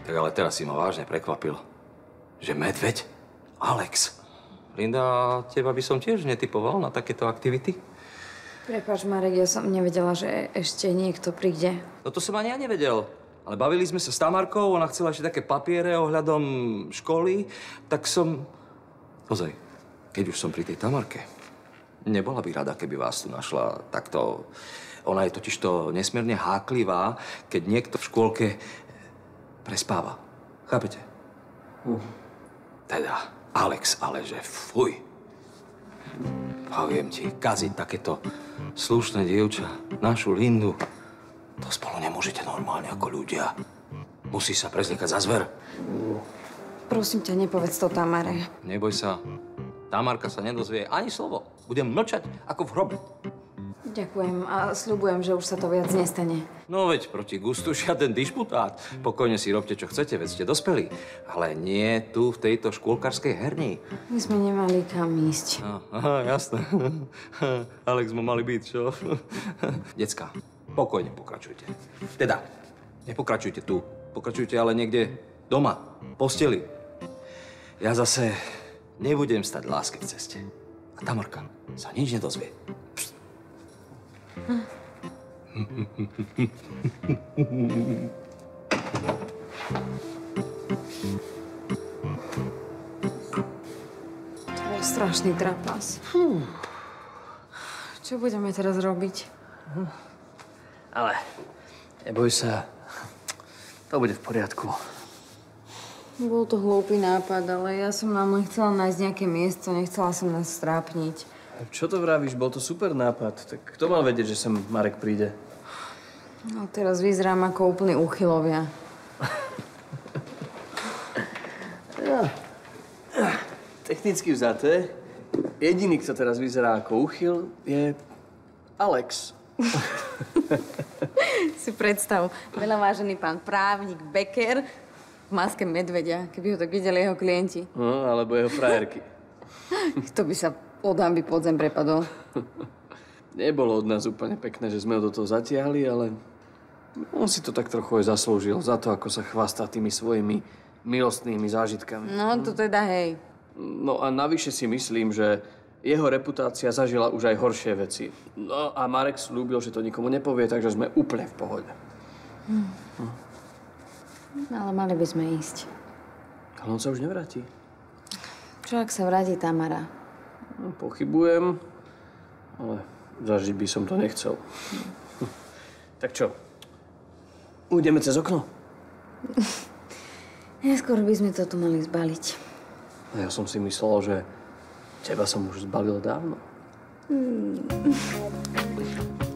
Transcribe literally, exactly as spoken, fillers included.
Tak ale teraz si ma vážne prekvapil, že medveď? Alex. Linda, teba by som tiež netypoval na takéto aktivity? Prepáč, Marek, ja som nevedela, že ešte niekto príde. No to som ani ja nevedel. Ale bavili sme sa s Tamarkou, ona chcela ešte také papiere ohľadom školy, tak som... Ozaj, keď už som pri tej Tamarke, nebola by rada, keby vás tu našla takto... Ona je totižto nesmierne háklivá, keď niekto v škôlke prespáva. Chápete? Uh. Teda, Alex, ale že fuj. Poviem ti, kaziť takéto slušné dievča, našu Lindu, to spolu nemôžete normálne ako ľudia. Musí sa prezliekať za zver. Prosím ťa, nepovedz to Tamare. Neboj sa. Tamarka sa nedozvie ani slovo. Budem mlčať ako v hrobe. Ďakujem a sľubujem, že už sa to viac nestane. No veď, proti gustu žiaden dišputát. Pokojne si robte, čo chcete, veď ste dospelí. Ale nie tu, v tejto škôlkarskej herni. My sme nemali kam ísť. No, aha, jasné. Alex mu mali byť, čo? Decka, pokojne pokračujte. Teda, nepokračujte tu. Pokračujte ale niekde doma, v posteli. Ja zase nebudem stať láske v ceste. A Tamarka sa nič nedozvie. Pst. To bol strašný trapas. Hm. Čo budeme teraz robiť? Ale neboj sa, to bude v poriadku. Bol to hlúpy nápad, ale ja som nám len chcela nájsť nejaké miesto, nechcela som nás strápniť. Čo to vravíš? Bol to super nápad. Tak kto mal vedieť, že sem Marek príde? No teraz vyzerám ako úplný úchylovia. Ja. Technicky vzaté, jediný, kto teraz vyzerá ako úchyl, je Alex. Si predstav, veľa vážený pán právnik Becker v maske medveďa, keby ho tak videli jeho klienti. No, alebo jeho frajerky. To by sa od hanby pod zem prepadol. Nebolo od nás úplne pekné, že sme ho do toho zatiahli, ale on si to tak trochu aj zaslúžil za to, ako sa chvastá tými svojimi milostnými zážitkami. No, to teda hej. No a navyše si myslím, že jeho reputácia zažila už aj horšie veci. No a Marek slúbil, že to nikomu nepovie, takže sme úplne v pohode. Hm. Hm. Ale mali by sme ísť. Ale on sa už nevráti. Čo ak sa vráti Tamara? No, pochybujem, ale zažiť by som to nechcel. Tak čo? Ujdeme cez okno? Neskôr by sme to tu mali zbaliť. A ja som si myslel, že teba som už zbalil dávno. Mm.